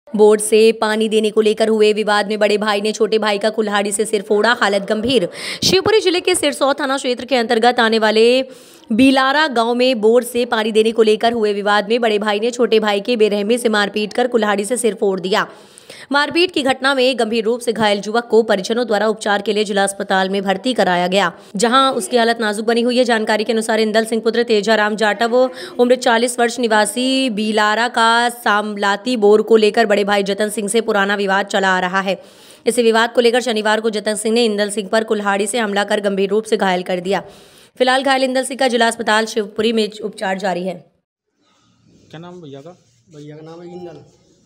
Board से पानी देने को लेकर हुए विवाद में बड़े भाई ने छोटे भाई का कुल्हाड़ी से सिर फोड़ा, हालत गंभीर। शिवपुरी जिले के सिरसौर थाना क्षेत्र के अंतर्गत आने वाले बिलारा गांव में बोर्ड से पानी देने को लेकर हुए विवाद में बड़े भाई ने छोटे भाई के बेरहमी से मारपीट कर कुल्हाड़ी से सिर फोड़ दिया। मारपीट की घटना में गंभीर रूप से घायल युवक को परिजनों द्वारा उपचार के लिए जिला अस्पताल में भर्ती कराया गया, जहां उसकी हालत नाजुक बनी हुई है। जानकारी के अनुसार इंदल सिंह पुत्र तेजाराम जाटव उम्र 40 वर्ष निवासी बिलारा का सामलाती बोर को लेकर बड़े भाई जतन सिंह से पुराना विवाद चला आ रहा है। इसी विवाद को लेकर शनिवार को जतन सिंह ने इंदल सिंह पर कुल्हाड़ी से हमला कर गंभीर रूप से घायल कर दिया। फिलहाल घायल इंदल सिंह का जिला अस्पताल शिवपुरी में उपचार जारी है। क्या नाम भैया का? भैया का नाम है इंदल।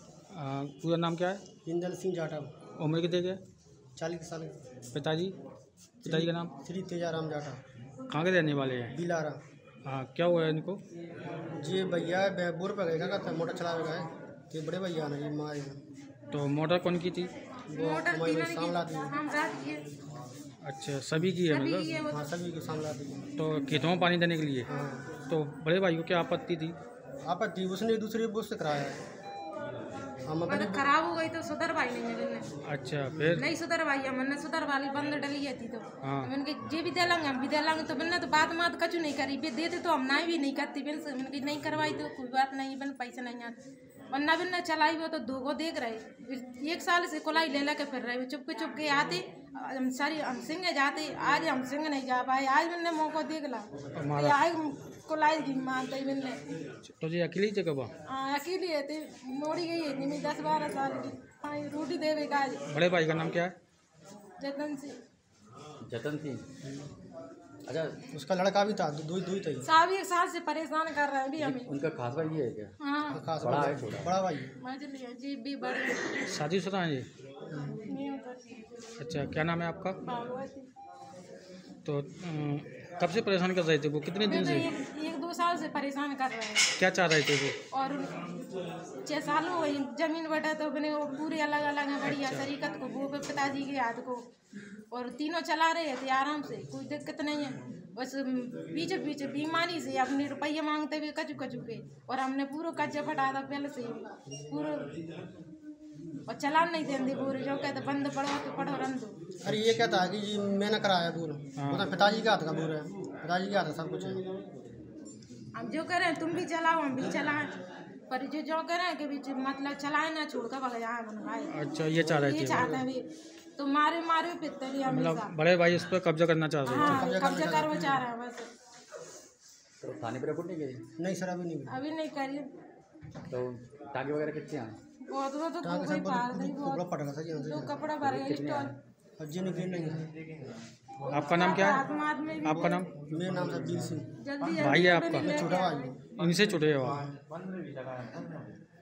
पूरा नाम क्या है? इंदल सिंह जाटव। उम्र कितने के? 40 साल। पिताजी का नाम? श्री तेजाराम जाटव। कहाँ के रहने वाले हैं? बिलारा। हाँ, क्या हुआ है इनको? जी भैया बोर पे गए, क्या कहते हैं, मोटर चला गए तो बड़े भैया ने ये मारे। तो मोटर कौन की थी? वो हमारी सामला दी। अच्छा, सभी की है मतलब? हाँ, सभी की सामला दी। तो खेतों में पानी देने के लिए? हाँ। तो बड़े भाई को क्या आपत्ति थी? आपत्ति उसने दूसरे बोझ से कराया है। मतलब खराब हो गई तो सुधर भाई नहीं है। अच्छा, फिर नहीं सुधर भाई है, मैंने सुधर वाली बंद डली है थी। तो हाँ। मैंने जे भी दे लांगे हम भी दे लांगे, तो मैंने तो बात मात कछु नहीं करी, देते तो हम ना भी नहीं करती। मैंने नहीं करवाई तो कोई बात नहीं, बन पैसे नहीं आते वरना बिना चलाई वो तो दो देख रहे। 1 साल से कोलाई ले लेके फिर रहे, चुप के आते हम सारी हम सिंह जाते। आज हम सिंह नहीं जा पाए, आज मैंने मौका देख ला, आज कोलाई की मानते ही मैंने। तो जी अकेली जगह बा? अकेली है, मोड़ी गई है नहीं 10-12 साल की। हाँ, रोटी देवे का। बड़े भाई का नाम क्या है? जतन सिंह। अच्छा, उसका लड़का भी था, दो ही थे। साहब 1 साल से परेशान कर रहे हैं भी हमें। उनका खास भाई ये है क्या? हाँ, खास बड़ा है छोटा? बड़ा भाई। मछली है जी भी बड़ी। शादीशुदा हैं ये? नहीं होता। अच्छा, क्या नाम है आपका? भगवती। तो कब से परेशान कर रहे थे वो? कितने दिन से? 1-2 साल से परेशान कर रहे हैं। क्या चाह रहे थे वो? और 6 साल हो गई जमीन बटा, तो अपने वो पूरे अलग अलग है बढ़िया शरीकत को, वो पिताजी के हाथ को, और तीनों चला रहे थे आराम से, कोई दिक्कत नहीं है। बस पीछे बीमारी से अपने रुपये मांगते हुए कचू के, और हमने पूरा कच्चा फटा था पहले से पूरा, और चलान नहीं देंगे पूरे, जो कहते बंद पढ़ो तो पढ़ो रन दो। अरे ये कहता है कि जी मैंने कराया बोल, मतलब पिताजी के हाथ का बोल है, पिताजी के हाथ सब कुछ है। हम जो करें तुम भी चलाओ हम भी चलाएं, पर जो करें कि बीच मतलब चलाए ना छोड़ कर भग जाए बनवाए। अच्छा, ये चाह रहे थे? ये चाहते हैं तो मारे फिरते रहिए हमेशा। मतलब बड़े भाई इस पर कब्जा करना चाह रहे थे? हाँ, कब्जा करना चाह रहे हैं बस। तो थाने पर रिपोर्ट नहीं गई? नहीं सर, अभी नहीं करिए। तो टाँगे वगैरह कितने हैं? बहुत तो कोई पार नहीं, बहुत पड़ गया था तो कपड़ा भर गया स्टॉल। जी नहीं। आपका नाम क्या है? आपका नाम? मेरा नाम है वीर सिंह। जल्दी भाई है आपका? छोटा भाई। इनसे छोटे हो आप?